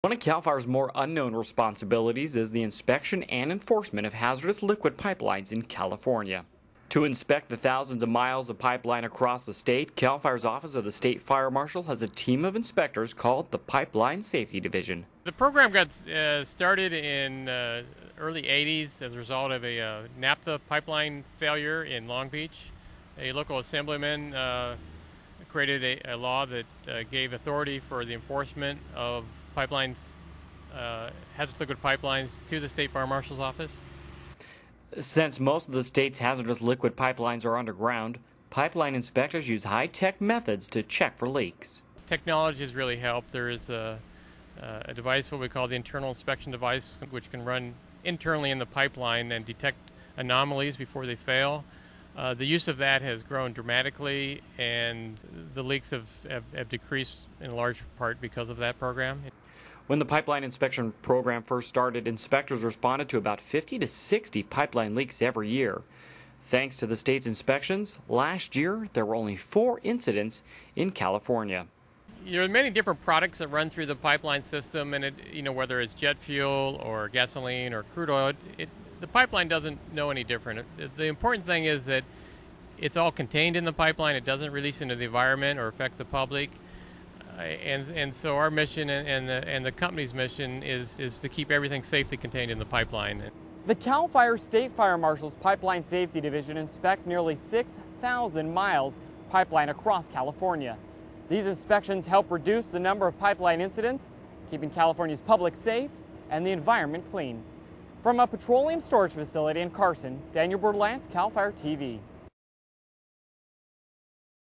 One of CAL FIRE's more unknown responsibilities is the inspection and enforcement of hazardous liquid pipelines in California. To inspect the thousands of miles of pipeline across the state, CAL FIRE's Office of the State Fire Marshal has a team of inspectors called the Pipeline Safety Division. The program got started in early 80s as a result of a naphtha pipeline failure in Long Beach. A local assemblyman created a law that gave authority for the enforcement of pipelines, hazardous liquid pipelines, to the State Fire Marshal's office. Since most of the state's hazardous liquid pipelines are underground, pipeline inspectors use high-tech methods to check for leaks. Technology has really helped. There is a device, what we call the internal inspection device, which can run internally in the pipeline and detect anomalies before they fail. The use of that has grown dramatically, and the leaks have decreased in large part because of that program. When the pipeline inspection program first started, inspectors responded to about 50 to 60 pipeline leaks every year. Thanks to the state's inspections, last year there were only 4 incidents in California. There are many different products that run through the pipeline system, and whether it's jet fuel or gasoline or crude oil, the pipeline doesn't know any different. The important thing is that it's all contained in the pipeline. It doesn't release into the environment or affect the public. And so our mission and the company's mission is to keep everything safely contained in the pipeline. The CAL FIRE State Fire Marshal's Pipeline Safety Division inspects nearly 6,000 miles of pipeline across California. These inspections help reduce the number of pipeline incidents, keeping California's public safe and the environment clean. From a petroleum storage facility in Carson, Daniel Berlant, CAL FIRE TV.